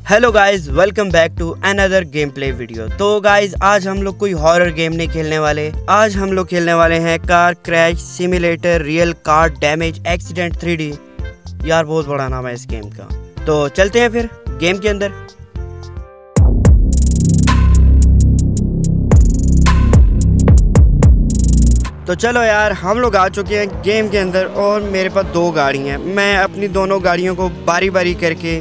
Hello guys, welcome back to another game play video. तो guys आज हम लोग कोई हॉरर गेम नहीं खेलने वाले। आज हम लोग खेलने वाले हैं car crash simulator real car damage accident 3D। यार बहुत बड़ा नाम है इस गेम का। तो चलते हैं फिर गेम के अंदर। तो चलो यार, हम लोग आ चुके हैं गेम के अंदर और मेरे पास दो गाड़ी हैं। मैं अपनी दोनों गाड़ियों को बारी बारी करके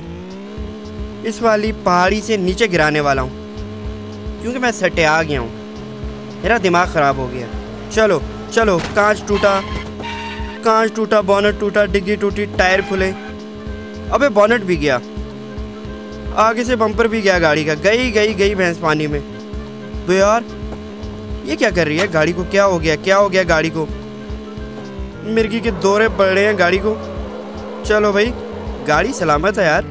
इस वाली पहाड़ी से नीचे गिराने वाला हूँ, क्योंकि मैं सटे आ गया हूँ। मेरा दिमाग ख़राब हो गया। चलो चलो, कांच टूटा, बोनट टूटा, डिग्गी टूटी, टायर खुले। अबे बोनट भी गया, आगे से बम्पर भी गया गाड़ी का। गई भैंस पानी में। तो यार ये क्या कर रही है गाड़ी को? क्या हो गया गाड़ी को? मिर्गी के दौरे पड़ रहे हैं गाड़ी को। चलो भाई, गाड़ी सलामत है यार,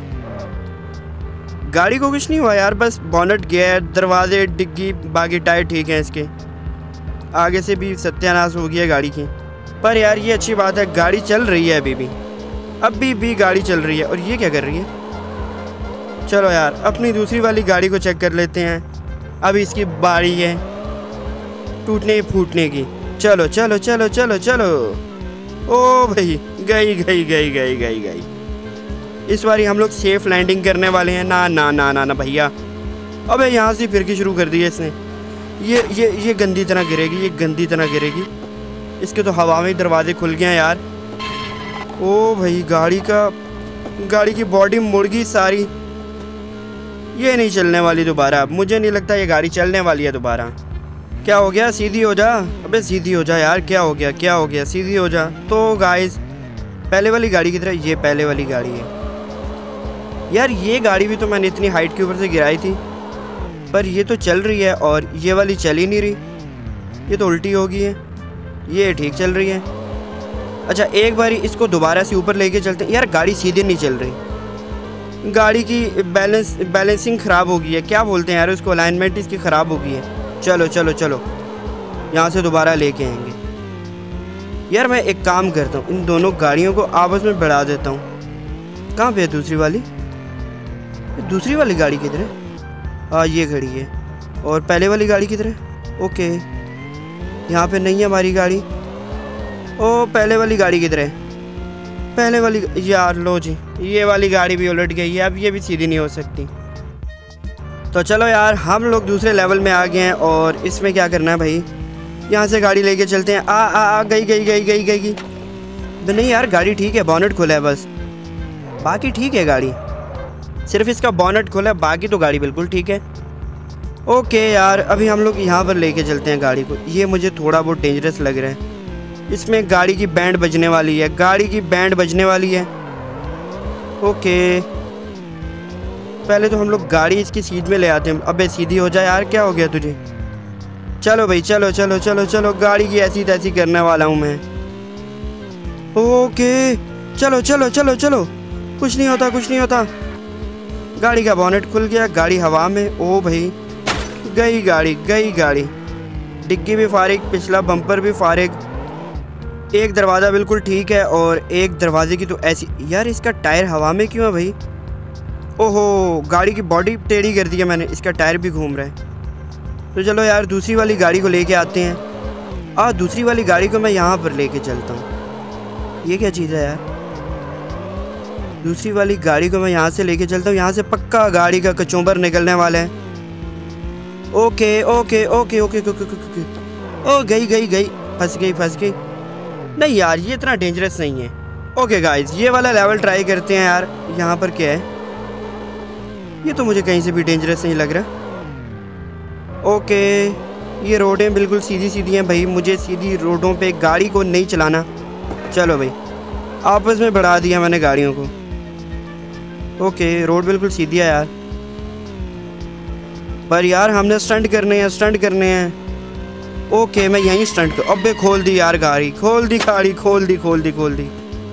गाड़ी को कुछ नहीं हुआ यार। बस बोनट गया है, दरवाजे, डिग्गी, बाकी टायर ठीक है इसके। आगे से भी सत्यानाश हो गया गाड़ी की। पर यार ये अच्छी बात है, गाड़ी चल रही है अभी भी गाड़ी चल रही है। और ये क्या कर रही है? चलो यार, अपनी दूसरी वाली गाड़ी को चेक कर लेते हैं। अभी इसकी बारी है टूटने फूटने की। चलो चलो चलो चलो चलो। ओ भाई, गई। इस बारी हम लोग सेफ लैंडिंग करने वाले हैं। ना ना ना ना ना भैया, अबे यहाँ से फिर की शुरू कर दी है इसने। ये गंदी तरह गिरेगी। इसके तो हवा में ही दरवाजे खुल गए हैं यार। ओ भाई, गाड़ी की बॉडी मुड़ गई सारी। ये नहीं चलने वाली दोबारा। मुझे नहीं लगता ये गाड़ी चलने वाली है दोबारा। क्या हो गया? सीधी हो जा। अबे सीधी हो जा यार। क्या हो गया? सीधी हो जा। तो गाइस, पहले वाली गाड़ी की तरह ये पहले वाली गाड़ी है यार। ये गाड़ी भी तो मैंने इतनी हाइट के ऊपर से गिराई थी, पर ये तो चल रही है और ये वाली चल ही नहीं रही। ये तो उल्टी हो गई है, ये ठीक चल रही है। अच्छा, एक बारी इसको दोबारा से ऊपर लेके चलते हैं। यार गाड़ी सीधी नहीं चल रही, गाड़ी की बैलेंसिंग ख़राब हो गई है। क्या बोलते हैं यार उसको, अलाइनमेंट इसकी ख़राब हो गई है। चलो चलो चलो, यहाँ से दोबारा लेके आएंगे। यार मैं एक काम करता हूँ, इन दोनों गाड़ियों को आपस में बढ़ा देता हूँ। कहाँ पे है दूसरी वाली गाड़ी किधर है? ये खड़ी है। और पहले वाली गाड़ी किधर है? ओके, यहाँ पे नहीं है हमारी गाड़ी। ओ, पहले वाली गाड़ी किधर है? पहले वाली यार, लो जी, ये वाली गाड़ी भी उलट गई है। अब ये भी सीधी नहीं हो सकती। तो चलो यार, हम लोग दूसरे लेवल में आ गए हैं और इसमें क्या करना है भाई, यहाँ से गाड़ी लेके चलते हैं। गई। नहीं यार, गाड़ी ठीक है, बोनट खुला है बस, बाकी ठीक है गाड़ी। सिर्फ इसका बोनट खुला है, बाकी तो गाड़ी बिल्कुल ठीक है। ओके यार, अभी हम लोग यहाँ पर लेके चलते हैं गाड़ी को। ये मुझे थोड़ा बहुत डेंजरस लग रहा है। इसमें गाड़ी की बैंड बजने वाली है। ओके, पहले तो हम लोग गाड़ी इसकी सीट में ले आते हैं। अबे सीधी हो जाए यार, क्या हो गया तुझे? चलो भाई, चलो, गाड़ी की ऐसी तैसी करने वाला हूँ मैं। ओके, चलो, कुछ नहीं होता। गाड़ी का बोनेट खुल गया, गाड़ी हवा में। ओ भाई, गई गाड़ी। डिग्गी भी फारिग, पिछला बम्पर भी फारिग। एक दरवाज़ा बिल्कुल ठीक है और एक दरवाजे की तो ऐसी। यार इसका टायर हवा में क्यों है भाई? ओहो, गाड़ी की बॉडी टेढ़ी कर दी है मैंने, इसका टायर भी घूम रहा है। तो चलो यार, दूसरी वाली गाड़ी को लेके आते हैं। दूसरी वाली गाड़ी को मैं यहाँ पर लेके चलता हूँ। ये क्या चीज़ है यार? दूसरी वाली गाड़ी को मैं यहाँ से लेके चलता हूँ। यहाँ से पक्का गाड़ी का कचूबर निकलने वाला है। ओके। ओ गई, फंस गई। नहीं यार, ये इतना डेंजरस नहीं है। ओके गाइज, ये वाला लेवल ट्राई करते हैं यार। यहाँ पर क्या है? ये तो मुझे कहीं से भी डेंजरस नहीं लग रहा। ओके, ये रोडें बिल्कुल सीधी हैं भाई। मुझे सीधी रोडों पे गाड़ी को नहीं चलाना। चलो भाई, आपस में बढ़ा दिया मैंने गाड़ियों को। ओके, रोड बिल्कुल सीधी है यार। पर यार हमने स्टंट करने हैं। ओके, मैं यहीं स्टंट कर। अबे खोल दी यार गाड़ी, खोल दी।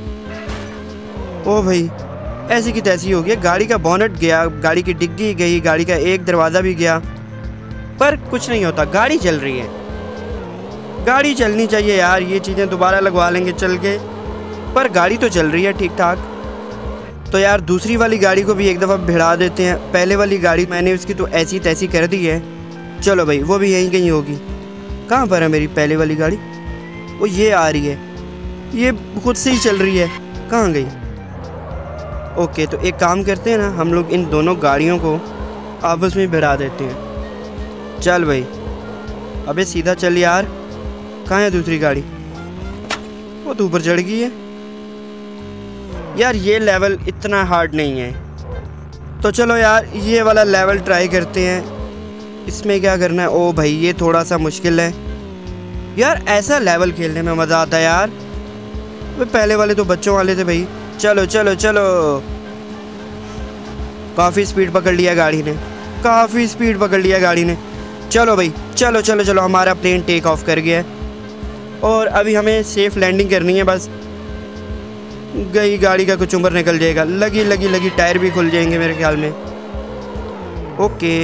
ओ भाई, ऐसी की तैसी हो गई। गाड़ी का बोनट गया, गाड़ी की डिग्गी गई, गाड़ी का एक दरवाज़ा भी गया, पर कुछ नहीं होता। गाड़ी चल रही है। गाड़ी चलनी चाहिए यार। ये चीज़ें दोबारा लगवा लेंगे चल के, पर गाड़ी तो चल रही है ठीक ठाक। तो यार दूसरी वाली गाड़ी को भी एक दफ़ा भिड़ा देते हैं। पहले वाली गाड़ी मैंने उसकी तो ऐसी तैसी कर दी है। चलो भाई, वो भी यहीं कहीं होगी। कहाँ पर है मेरी पहले वाली गाड़ी? वो ये आ रही है, ये खुद से ही चल रही है। कहाँ गई? ओके, तो एक काम करते हैं ना, हम लोग इन दोनों गाड़ियों को आपस में भिड़ा देते हैं। चल भाई, अबे सीधा चल यार। कहाँ है दूसरी गाड़ी? वो तो ऊपर चढ़ गई है। यार ये लेवल इतना हार्ड नहीं है, तो चलो यार ये वाला लेवल ट्राई करते हैं। इसमें क्या करना है? ओ भाई, ये थोड़ा सा मुश्किल है यार। ऐसा लेवल खेलने में मज़ा आता है यार। वे पहले वाले तो बच्चों वाले थे भाई। चलो चलो चलो। काफ़ी स्पीड पकड़ लिया गाड़ी ने, काफ़ी स्पीड पकड़ लिया गाड़ी ने। चलो भाई, चलो चलो चलो, हमारा प्लेन टेक ऑफ कर गया है और अभी हमें सेफ़ लैंडिंग करनी है बस। गई गाड़ी का कुछ उम्र निकल जाएगा। लगी लगी लगी, टायर भी खुल जाएंगे मेरे ख्याल में। ओके,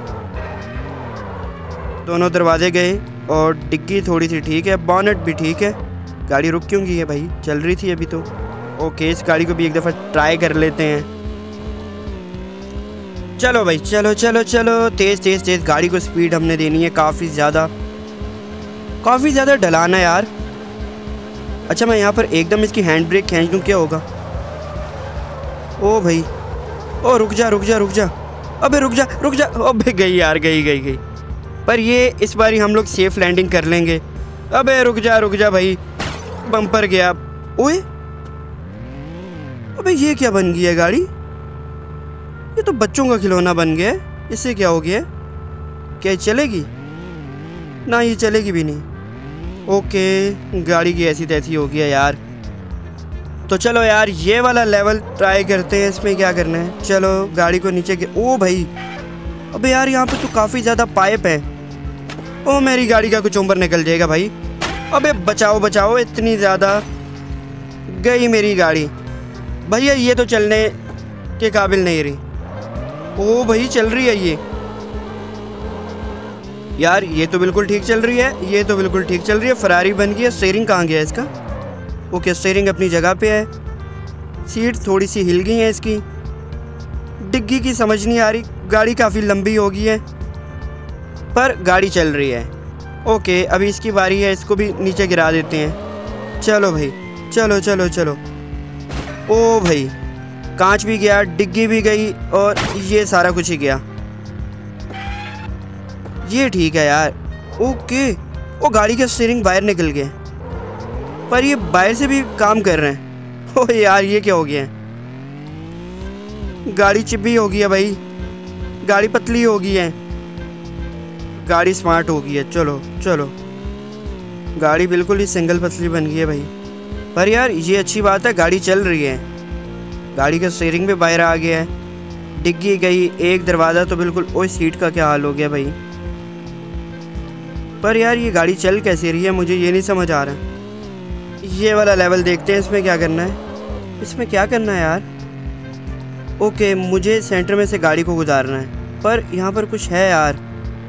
दोनों दरवाजे गए और डिग्गी थोड़ी सी ठीक है, बॉनेट भी ठीक है। गाड़ी रुक क्यों गई है भाई? चल रही थी अभी तो। ओके, इस गाड़ी को भी एक दफ़ा ट्राई कर लेते हैं। चलो भाई, चलो चलो चलो, तेज़ तेज़ तेज़ गाड़ी को स्पीड हमने देनी है। काफ़ी ज़्यादा ढलान है यार। अच्छा, मैं यहाँ पर एकदम इसकी हैंड ब्रेक खींच दूँ, क्या होगा? ओ भाई, ओ रुक जा रुक जा रुक जा, अबे रुक जा रुक जा। अबे गई यार, गई। पर ये इस बारी हम लोग सेफ़ लैंडिंग कर लेंगे। अबे रुक जा भाई, बम्पर गया। ओए, अबे ये क्या बन गई है गाड़ी? ये तो बच्चों का खिलौना बन गया है। इससे क्या हो गया? क्या ये चलेगी? ना, ये चलेगी भी नहीं। ओके, गाड़ी की ऐसी तैसी हो गई है यार। तो चलो यार ये वाला लेवल ट्राई करते हैं। इसमें क्या करना है? चलो गाड़ी को नीचे ओ भाई, अबे यार यहाँ पे तो काफ़ी ज़्यादा पाइप है। ओ, मेरी गाड़ी का कुछ उम्र निकल जाएगा भाई। अबे बचाओ बचाओ, इतनी ज़्यादा गई मेरी गाड़ी। भैया ये तो चलने के काबिल नहीं रही। ओ भाई, चल रही है ये यार। ये तो बिल्कुल ठीक चल रही है, ये तो बिल्कुल ठीक चल रही है। फरारी बन गई है। स्टीयरिंग कहाँ गया इसका? ओके, स्टीयरिंग अपनी जगह पे है। सीट थोड़ी सी हिल गई है इसकी। डिग्गी की समझ नहीं आ रही। गाड़ी काफ़ी लंबी हो गई है पर गाड़ी चल रही है। ओके, अभी इसकी बारी है, इसको भी नीचे गिरा देते हैं। चलो भाई, चलो चलो चलो। ओ भाई, कांच भी गया, डिग्गी भी गई और ये सारा कुछ ही गया। ये ठीक है यार। ओके, वो गाड़ी का स्टीयरिंग बाहर निकल गया, पर ये बाहर से भी काम कर रहे हैं। ओ यार, ये क्या हो गया है? गाड़ी चिपी हो गई है भाई, गाड़ी पतली हो गई है, गाड़ी स्मार्ट हो गई है। चलो चलो, गाड़ी बिल्कुल ही सिंगल पतली बन गई है भाई। पर यार ये अच्छी बात है, गाड़ी चल रही है। गाड़ी का स्टीयरिंग भी बाहर आ गया है। डिग्गी गई, एक दरवाज़ा तो बिल्कुल। ओए, सीट का क्या हाल हो गया भाई? पर यार ये गाड़ी चल कैसे रही है, मुझे ये नहीं समझ आ रहा। ये वाला लेवल देखते हैं, इसमें क्या करना है? इसमें क्या करना है यार? ओके, मुझे सेंटर में से गाड़ी को गुजारना है, पर यहाँ पर कुछ है यार।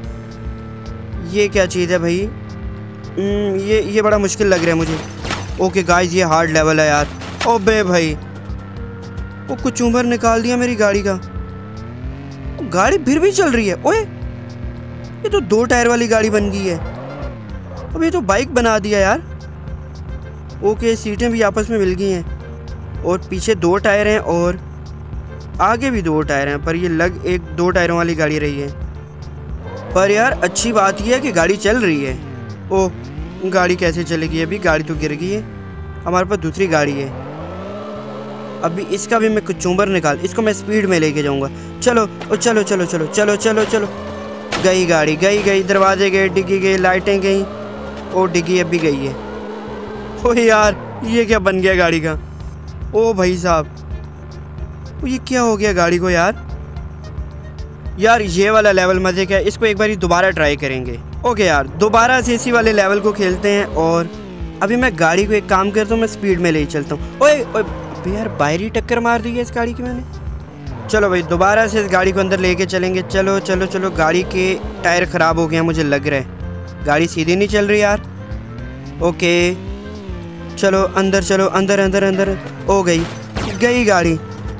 ये क्या चीज़ है भाई? ये बड़ा मुश्किल लग रहा है मुझे। ओके गाइस, ये हार्ड लेवल है यार। ओबे भाई, वो कुछ उम्र निकाल दिया मेरी गाड़ी का। गाड़ी फिर भी चल रही है। ओए, ये तो 2 टायर वाली गाड़ी बन गई है। अब ये तो बाइक बना दिया यार। ओके, सीटें भी आपस में मिल गई हैं और पीछे 2 टायर हैं और आगे भी 2 टायर हैं, पर ये लग एक 2 टायरों वाली गाड़ी रही है। पर यार अच्छी बात यह है कि गाड़ी चल रही है। ओह, गाड़ी कैसे चलेगी? अभी गाड़ी तो गिर गई है। हमारे पास दूसरी गाड़ी है। अभी इसका भी मैं कुछ चूंबर निकाल, इसको मैं स्पीड में लेके जाऊंगा। चलो ओ चलो चलो चलो चलो चलो चलो। गई गाड़ी, गई, दरवाजे गए, डिग्गी गई, लाइटें गई। ओ डिग्गी अभी गई है। ओ यार, ये क्या बन गया गाड़ी का? ओ भाई साहब, ये क्या हो गया गाड़ी को यार? यार ये वाला लेवल मज़े का है, इसको एक बार दोबारा ट्राई करेंगे। ओके यार, दोबारा से इसी वाले लेवल को खेलते हैं और अभी मैं गाड़ी को एक काम करता हूँ, मैं स्पीड में ले चलता हूँ। ओए ओए यार, बाहरी टक्कर मार दी है इस गाड़ी की मैंने। चलो भाई, दोबारा से इस गाड़ी को अंदर लेके चलेंगे। चलो चलो चलो, गाड़ी के टायर ख़राब हो गए हैं मुझे लग रहा है। गाड़ी सीधी नहीं चल रही यार। ओके चलो अंदर, चलो अंदर अंदर अंदर। ओ गई गाड़ी।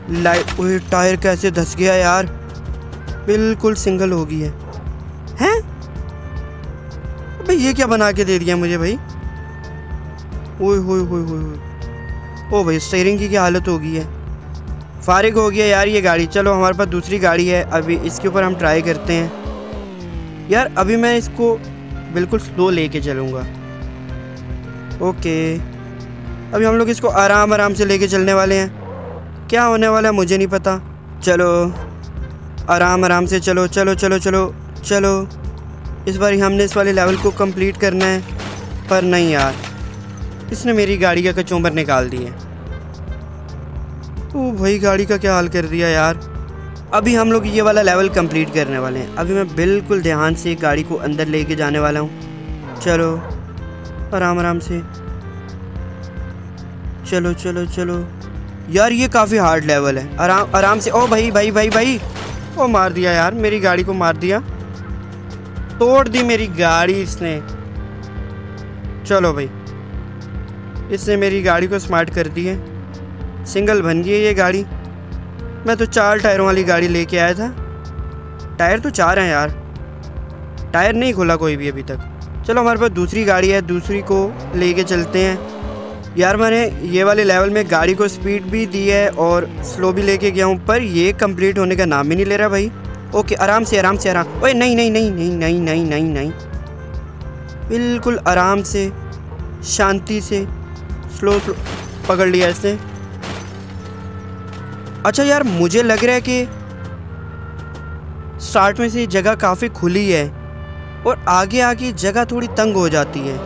लाइट, ओए टायर कैसे धस गया यार, बिल्कुल सिंगल हो गई है। हैं भाई ये क्या बना के दे दिया मुझे भाई। ओए होए होए होए, ओ भाई स्टीयरिंग की क्या हालत हो गई है। फारिग हो गया यार ये गाड़ी। चलो हमारे पास दूसरी गाड़ी है, अभी इसके ऊपर हम ट्राई करते हैं। यार अभी मैं इसको बिल्कुल स्लो लेके चलूँगा। ओके अभी हम लोग इसको आराम आराम से लेके चलने वाले हैं। क्या होने वाला है मुझे नहीं पता। चलो आराम आराम से चलो चलो चलो चलो चलो। इस बार हमने इस वाले लेवल को कंप्लीट करना है। पर नहीं यार, इसने मेरी गाड़ी का कचौंबर निकाल दी है। ओ भाई गाड़ी का क्या हाल कर दिया यार। अभी हम लोग ये वाला लेवल कंप्लीट करने वाले हैं। अभी मैं बिल्कुल ध्यान से गाड़ी को अंदर लेके जाने वाला हूँ। चलो आराम आराम से चलो चलो चलो। यार ये काफ़ी हार्ड लेवल है। आराम आराम से। ओ भाई भाई भाई भाई, ओ मार दिया यार, मेरी गाड़ी को मार दिया, तोड़ दी मेरी गाड़ी इसने। चलो भाई इसने मेरी गाड़ी को स्मार्ट कर दी है, सिंगल बन गई है ये गाड़ी। मैं तो 4 टायरों वाली गाड़ी लेके आया था। टायर तो 4 हैं यार, टायर नहीं खुला कोई भी अभी तक। चलो हमारे पास दूसरी गाड़ी है, दूसरी को लेके चलते हैं। यार मैंने ये वाले लेवल में गाड़ी को स्पीड भी दी है और स्लो भी लेके गया हूँ, पर ये कंप्लीट होने का नाम ही नहीं ले रहा भाई। ओके आराम से आराम से आराम। ओए नहीं नहीं नहीं नहीं नहीं नहीं नहीं नहीं, बिल्कुल आराम से शांति से स्लो स्लो पकड़ लिया इसने। अच्छा यार मुझे लग रहा है कि स्टार्ट में से जगह काफ़ी खुली है और आगे आगे जगह थोड़ी तंग हो जाती है।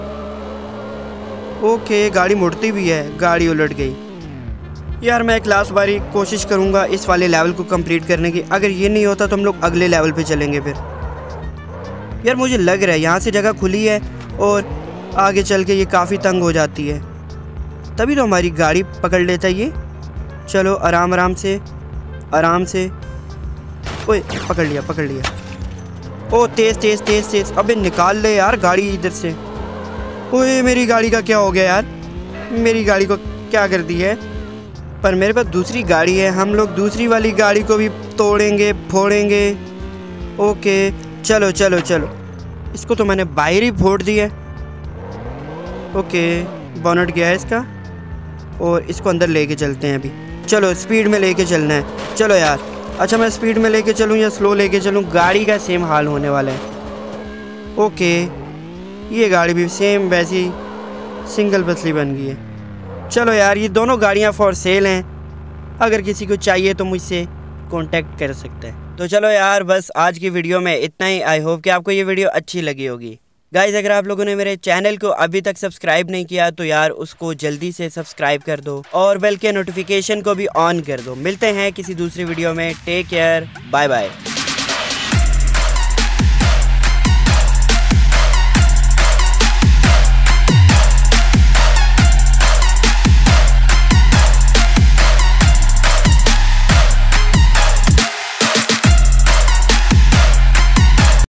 ओके गाड़ी मुड़ती भी है, गाड़ी उलट गई। यार मैं एक लास्ट बारी कोशिश करूँगा इस वाले लेवल को कंप्लीट करने की। अगर ये नहीं होता तो हम लोग अगले लेवल पे चलेंगे फिर। यार मुझे लग रहा है यहाँ से जगह खुली है और आगे चल के ये काफ़ी तंग हो जाती है, तभी तो हमारी गाड़ी पकड़ लेता है ये। चलो आराम आराम से आराम से। ओए पकड़ लिया पकड़ लिया। ओ तेज़ तेज़ तेज़ तेज़। अबे निकाल ले यार गाड़ी इधर से। ओए मेरी गाड़ी का क्या हो गया यार, मेरी गाड़ी को क्या कर दी है। पर मेरे पास दूसरी गाड़ी है, हम लोग दूसरी वाली गाड़ी को भी तोड़ेंगे फोड़ेंगे। ओके चलो चलो चलो। इसको तो मैंने बाहर ही फोड़ दी है। ओके बोनट गया है इसका और इसको अंदर लेके चलते हैं अभी। चलो स्पीड में लेके चलना है। चलो यार। अच्छा मैं स्पीड में लेके चलूँ या स्लो लेके चलूँ, गाड़ी का सेम हाल होने वाला है। ओके ये गाड़ी भी सेम वैसी सिंगल पसली बन गई है। चलो यार ये दोनों गाड़ियाँ फॉर सेल हैं, अगर किसी को चाहिए तो मुझसे कांटेक्ट कर सकते हैं। तो चलो यार बस आज की वीडियो में इतना ही। आई होप कि आपको ये वीडियो अच्छी लगी होगी। गाइज अगर आप लोगों ने मेरे चैनल को अभी तक सब्सक्राइब नहीं किया तो यार उसको जल्दी से सब्सक्राइब कर दो और बेल के नोटिफिकेशन को भी ऑन कर दो। मिलते हैं किसी दूसरी वीडियो में। Take care, bye bye.